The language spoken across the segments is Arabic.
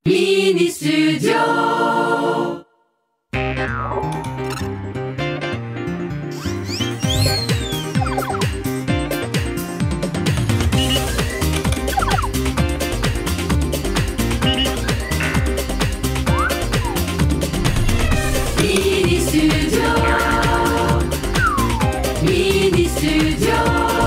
ميني ستوديو. ميني ستوديو. ميني ستوديو.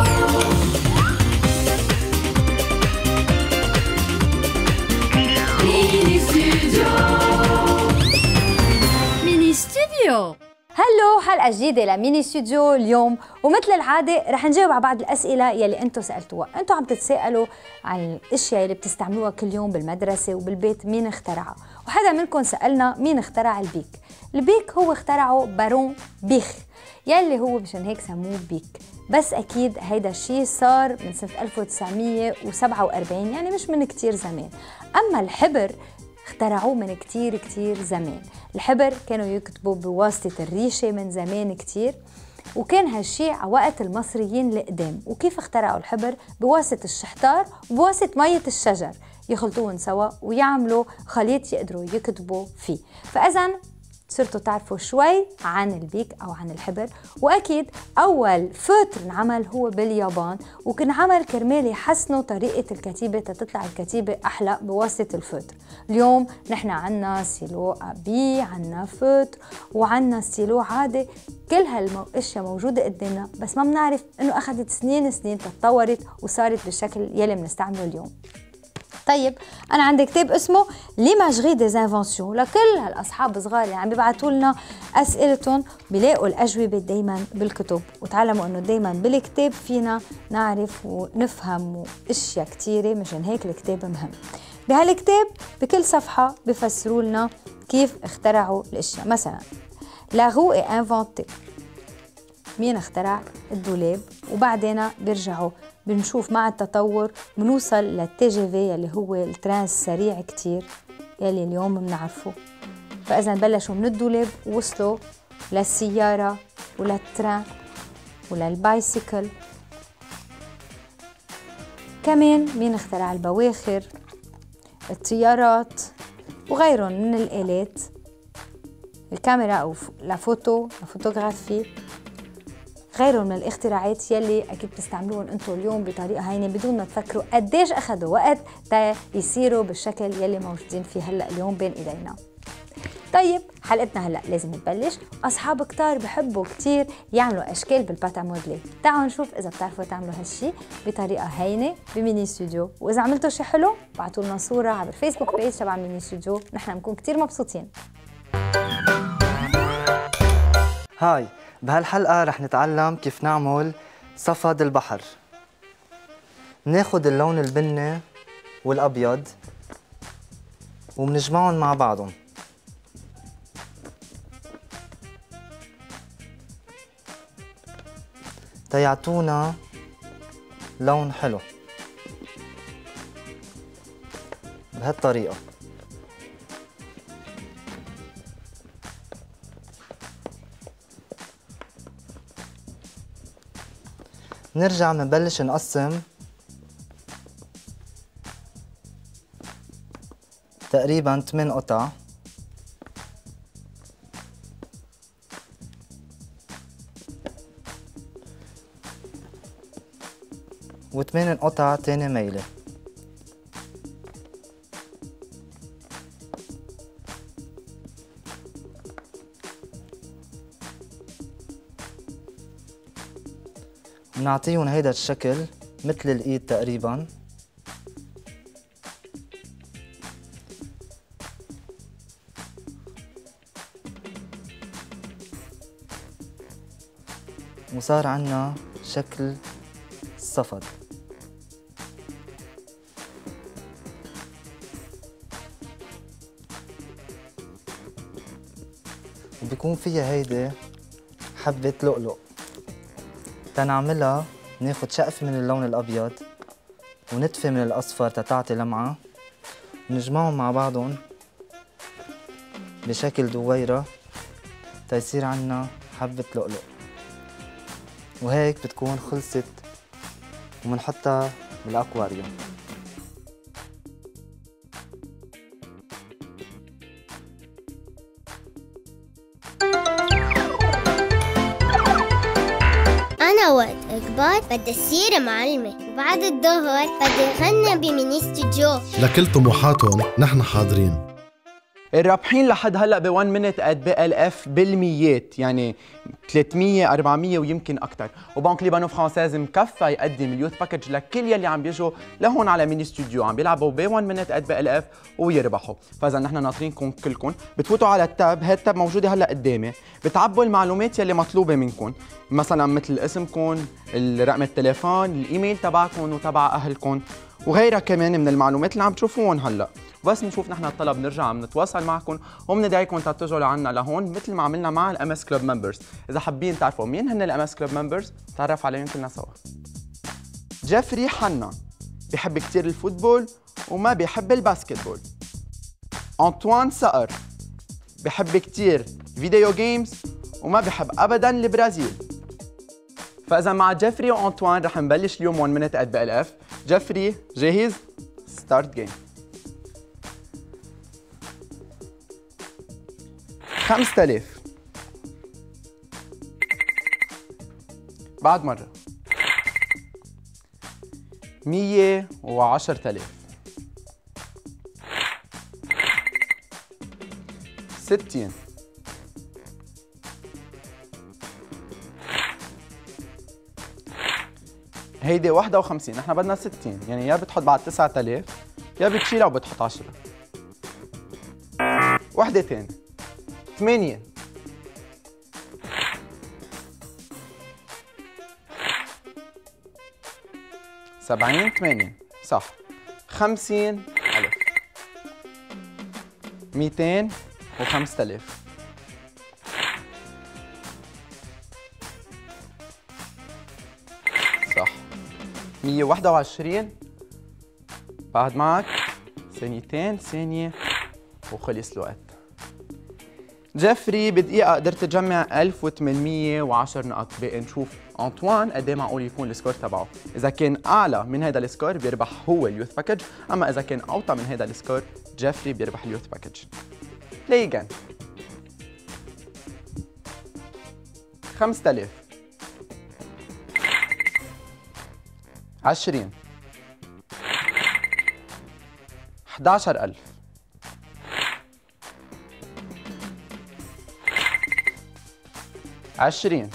ميني ستوديو. هلو، حلقة جديدة لميني ستوديو اليوم، ومثل العادة رح نجاوب على بعض الأسئلة يلي أنتم سألتوها. أنتم عم تتساءلوا عن الأشياء يلي بتستعملوها كل يوم بالمدرسة وبالبيت، مين اخترعها؟ وحدا منكم سألنا مين اخترع البيك. البيك هو اخترعه بارون بيخ، يلي هو مشان هيك سموه بيك، بس أكيد هيدا الشيء صار من سنة 1947، يعني مش من كتير زمان. أما الحبر اخترعوه من كتير زمان. الحبر كانوا يكتبوا بواسطة الريشة من زمان كتير، وكان هالشي على وقت المصريين القدام. وكيف اخترعوا الحبر؟ بواسطة الشحتار وبواسطة مية الشجر، يخلطوهم سوا ويعملوا خليط يقدروا يكتبوا فيه. فإذن صرتوا تعرفوا شوي عن البيك أو عن الحبر. وأكيد أول فوتر انعمل هو باليابان، وكان عمل كرمال يحسنوا طريقة الكتيبة تطلع الكتيبة أحلى بواسطة الفوتر. اليوم نحن عنا ستيلو أبي، عنا فوتر، وعنا ستيلو عادي. كل هالأشياء موجودة قدامنا، بس ما بنعرف إنه أخذت سنين تطورت وصارت بالشكل يلي بنستعمله اليوم. طيب، أنا عندي كتاب اسمه ليماجري دي انفونسيون لكل هالأصحاب الصغار اللي عم بيبعتوا لنا أسئلتهم، بيلاقوا الأجوبة دايما بالكتب. وتعلموا إنه دايما بالكتاب فينا نعرف ونفهم أشياء كتيرة، مشان هيك الكتاب مهم. بهالكتاب بكل صفحة بفسروا لنا كيف اخترعوا الأشياء. مثلا لا رو اي انفونتي، مين اخترع الدولاب؟ وبعدين بيرجعوا بنشوف مع التطور بنوصل للتي جي في يلي هو التران السريع كتير يلي اليوم بنعرفه. فإذا بلشوا من الدولاب ووصلوا للسيارة وللتران وللبايسيكل. كمان مين اخترع البواخر، الطيارات وغيرهم من الآلات، الكاميرا أو لفوتوغرافي، غيرهم من الاختراعات يلي اكيد بتستعملوهم انتم اليوم بطريقه هينه بدون ما تفكروا قديش اخذوا وقت تا يصيروا بالشكل يلي موجودين فيه هلا اليوم بين ايدينا. طيب، حلقتنا هلا لازم تبلش. اصحاب كتار بحبوا كتير يعملوا اشكال بالباتا موديلي. تعالوا نشوف اذا بتعرفوا تعملوا هالشي بطريقه هينه بميني ستوديو، واذا عملتوا شي حلو ابعتوا لنا صوره على الفيسبوك بيج تبع ميني ستوديو، نحن بنكون كتير مبسوطين. هاي، بهالحلقة رح نتعلم كيف نعمل صفد البحر. ناخد اللون البني والأبيض ومنجمعهم مع بعضهم. تيعطونا لون حلو بهالطريقة. نرجع منبلش نقسم تقريبا 8 قطع. و8 قطع تاني ميلة. بنعطيهم هيدا الشكل مثل الايد تقريبا. وصار عنا شكل الصفد. وبيكون فيها هيدا حبة لؤلؤ. تنعملها ناخد شقف من اللون الأبيض ونتفة من الأصفر تتعطي لمعة، ونجمعهم مع بعضهم بشكل دويرة تيصير عنا حبة لؤلؤ. وهيك بتكون خلصت ومنحطها بالأكواريوم. أنا وقت أكبر بدي أصير معلمة، وبعد الظهر بدي أغني بميني استوديو. لكل طموحاتهم نحن حاضرين. الرابحين لحد هلا ب 1 مينت ات بي ال اف بالميات، يعني 300 400 ويمكن اكثر، وبنك ليبانو فرانسيز مكفى يقدم اليوث باكج لكل يلي عم بيجوا لهون على ميني ستوديو عم بيلعبوا ب 1 مينت ات بي ال اف ويربحوا. فاذا نحن ناطرينكم كلكم، بتفوتوا على التاب، هي التاب موجوده هلا قدامي، بتعبوا المعلومات يلي مطلوبه منكم، مثلا مثل اسمكم، رقم التليفون، الايميل تبعكم وتبع اهلكم وغيرها كمان من المعلومات اللي عم تشوفوهم هلا. بس نشوف نحن الطلب نرجع عم نتواصل معكم وبندعيكم تتجهوا لعنا لهون مثل ما عملنا مع الام اس كلوب ممبرز. اذا حابين تعرفوا مين هن الام اس كلوب ممبرز نتعرف عليهم كلنا سوا. جيفري حنا بيحب كثير الفوتبول وما بيحب الباسكتبول. أنطوان صقر بيحب كثير فيديو جيمز وما بيحب ابدا البرازيل. فاذا مع جيفري وأنطوان رح نبلش اليوم 1 مينت ات بي ال اف. جيفري جاهز؟ ستارت جيم. 5000 بعد مرة 110,000 60 هيدي 51. نحن بدنا 60، يعني يا بتحط بعد 9000 يا بتشيلها وبتحط 10. وحدة تاني 8 70 8 صح. 50,000 200 و5000 صح. 121 بعد معك ثانيتين، ثانية وخلص الوقت. جيفري بدقيقة قدرت تجمع 1810 نقط. بقى نشوف أنطوان قد ايه معقول يكون السكور تبعه. إذا كان أعلى من هذا السكور بيربح هو اليوث باكج، أما إذا كان أوطى من هذا السكور جيفري بيربح اليوث باكج. بلاي جان. 5000 20 11,000 20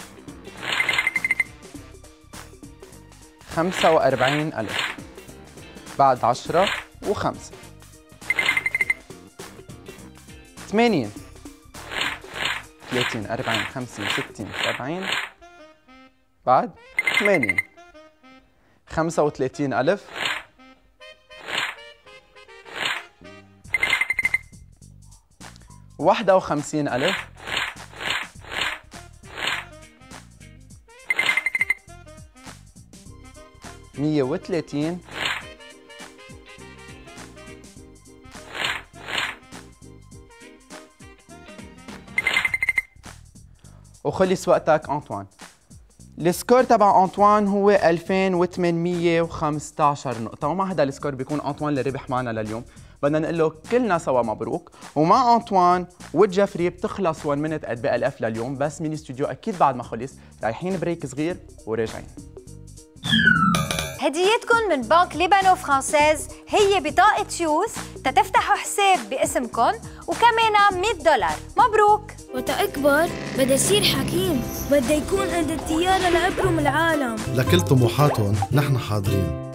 45,000 بعد 10 و5 80 30 40 50 60 70 بعد 80 35,000 51,000 130 وخلص وقتك أنطوان. السكور تبع أنطوان هو 2815 نقطة، ومع هذا السكور بيكون أنطوان اللي ربح معنا لليوم. بدنا نقول له كلنا سوا مبروك. ومع أنطوان وجيفري بتخلص 1 مينت ات بي ال اف لليوم، بس ميني ستوديو أكيد بعد ما خلص رايحين بريك صغير وراجعين. هديتكم من بنك ليبانو فرانسيز هي بطاقة يوث تتفتحوا حساب باسمكم وكمان $100. مبروك. وتأكبر بدي أصير حكيم، بدي يكون عندي الطيارة لأبرم العالم. لكل طموحاتهم نحن حاضرين.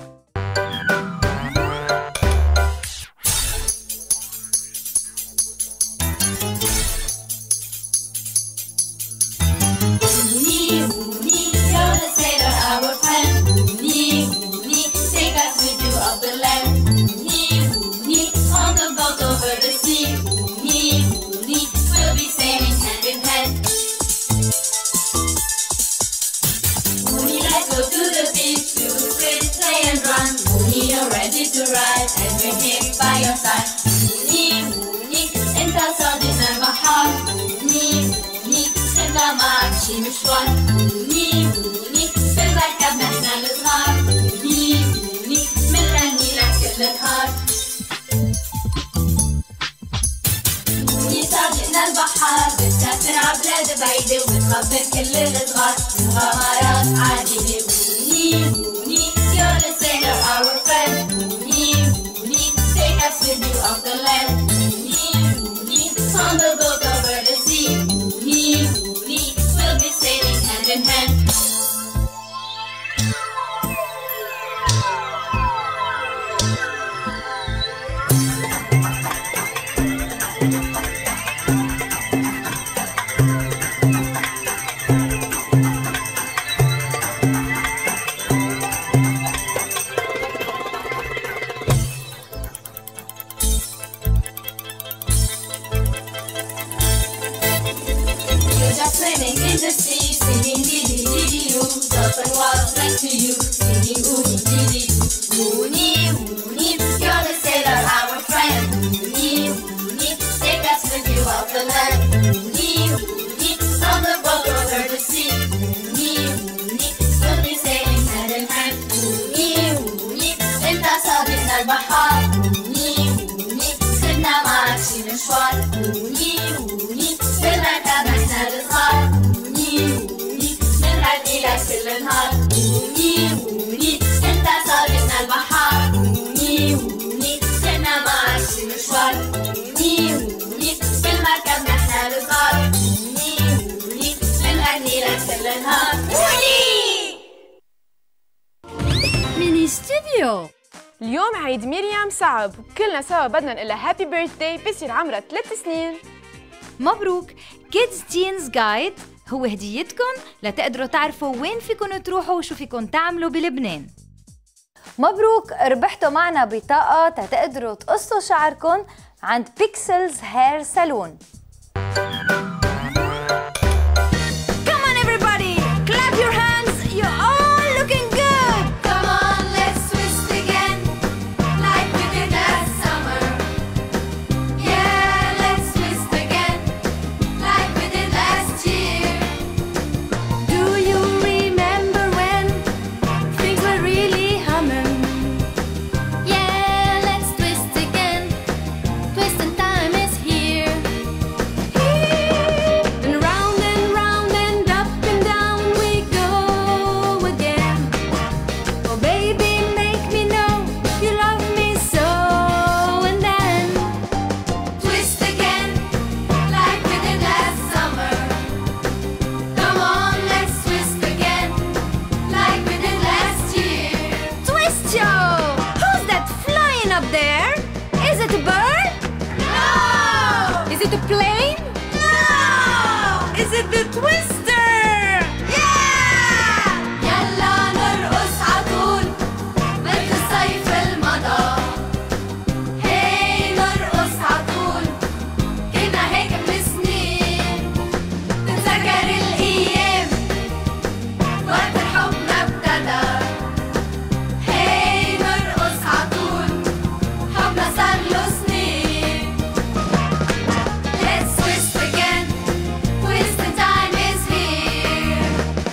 البحر من عبلاد بعيدة وبتخبر كل الصغار مغامرات عادية. ووني ووني you're the sailor our friend. ووني ووني take us with you off the land. ووني ووني on the boat over the sea. ووني ووني we'll be sailing hand in hand. Swimming in the sea, singing diddy diddy doo. Surfing waves next to you, singing woody diddy doo. Woony woony, you're the sailor, our friend. Woony woony, take us with you off the land. Woony woony, on the boat over the sea. Woony woony, we'll be sailing hand in hand. Woony woony, انت صديقنا البحار. woony woony, خدنا معك شي مشوار. woony woony, بالمركب احنا الصغار. ووني ووني بنغني لك كل النهار. ووني ووني انت صديقنا البحار. ووني ووني خدنا معك شي مشوار. ووني ووني بالمركب احنا الصغار. ووني ووني بنغني لك كل النهار. ووني ميني ستوديو. اليوم عيد مريم صعب، كلنا سوا بدنا نقول لها هابي بيرثداي بصير عمرها 3 سنين. مبروك. كيدز تينز جايد هو هديتكم لتقدروا تعرفوا وين فيكم تروحوا وشو فيكم تعملوا بلبنان. مبروك، ربحتوا معنا بطاقة تقدروا تقصوا شعركم عند بيكسلز هير سالون. Come on everybody, clap your hands, you're all looking good. Come on, let's twist again, like we did last summer. Yeah, let's twist again, like we did last year. Do you remember when things were really humming? Yeah, let's twist again. Twisting time is here. And round and up and down we go again. Oh baby, make me know you love me so. And then Twist again, like we did last summer. Come on, let's twist again, like we did last year. twist show! Who's that flying up there? Is it a bird? No! Is it a plane? No! Is it the twister? Yeah! يلا نرقص عطول مثل الصيف المضى. هي نرقص عطول كنا هيك من سنين. تتذكر الأيام وقت الحب ما ابتدى. هي نرقص عطول حبنا صار له سنين. Let's twist again, twist the time is here.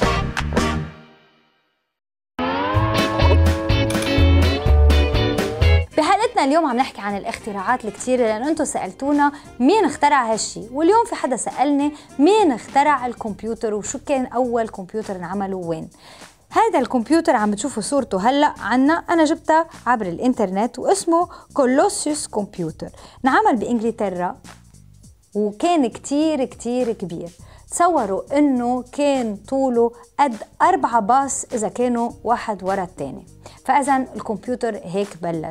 بحلقتنا اليوم عم نحكي عن الاختراعات الكتيرة، لأن أنتم سألتونا مين اخترع هالشي، واليوم في حدا سألني مين اخترع الكمبيوتر وشو كان أول كمبيوتر انعمل وين. هذا الكمبيوتر عم بتشوفوا صورته هلأ عنا، أنا جبتها عبر الإنترنت واسمه كولوسيوس كمبيوتر. انعمل بإنجلترا وكان كتير كتير كبير. تصوروا انه كان طوله قد 4 باص اذا كانوا واحد ورا الثاني. فاذا الكمبيوتر هيك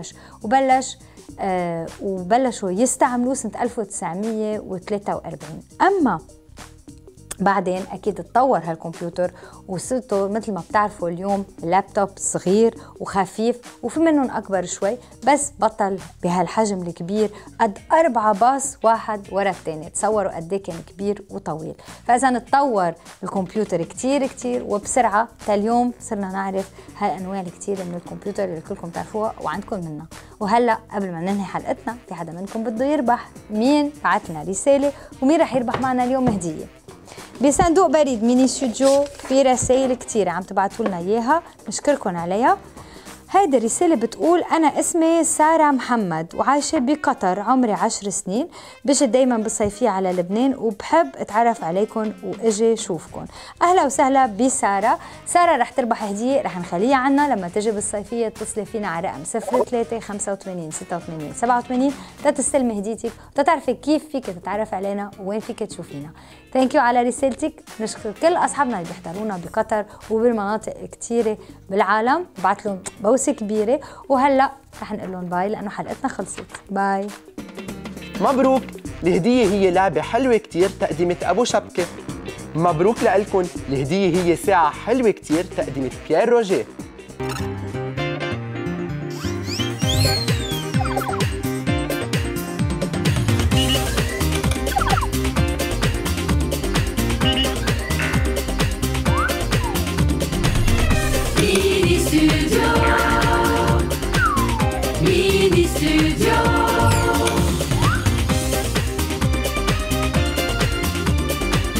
وبلشوا يستعملوه سنة 1943. اما بعدين اكيد اتطور هالكمبيوتر وصرتوا مثل ما بتعرفوا اليوم لابتوب صغير وخفيف، وفي منهم اكبر شوي بس بطل بهالحجم الكبير قد 4 باص واحد ورا الثاني. تصوروا قد ايه كان كبير وطويل. فاذا اتطور الكمبيوتر كتير كتير وبسرعه، اليوم صرنا نعرف هالانواع الكتير من الكمبيوتر اللي كلكم تعرفوها وعندكم منها. وهلا قبل ما ننهي حلقتنا، في حدا منكم بده يربح. مين بعت لنا رساله ومين رح يربح معنا اليوم هديه؟ بصندوق بريد ميني ستوديو في رسائل كتيرة عم تبعتوا لنا اياها، نشكركم عليها. هيدي الرسالة بتقول أنا اسمي سارة محمد وعايشة بقطر، عمري 10 سنين، بجي دايما بالصيفية على لبنان وبحب اتعرف عليكم واجي شوفكم. أهلا وسهلا بسارة. سارة رح تربح هدية رح نخليها عنا لما تجي بالصيفية. اتصلي فينا على رقم 03 85 86 87 تستلمي هديتك وتتعرفي كيف فيك تتعرف علينا وين فيك تشوفينا. ثانك يو على رسالتك. نشكر كل أصحابنا اللي بيحضرونا بقطر وبالمناطق كتيرة بالعالم، بعت لهم بوسة كبيرة. وهلا رح نقول لهم باي لأنه حلقتنا خلصت. باي. مبروك، الهدية هي لعبة حلوة كتير تقديمة أبو شبكة. مبروك لألكن، الهدية هي ساعة حلوة كتير تقديمة بيير روجيه.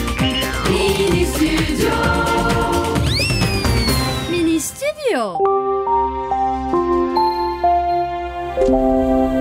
ميني ستوديو.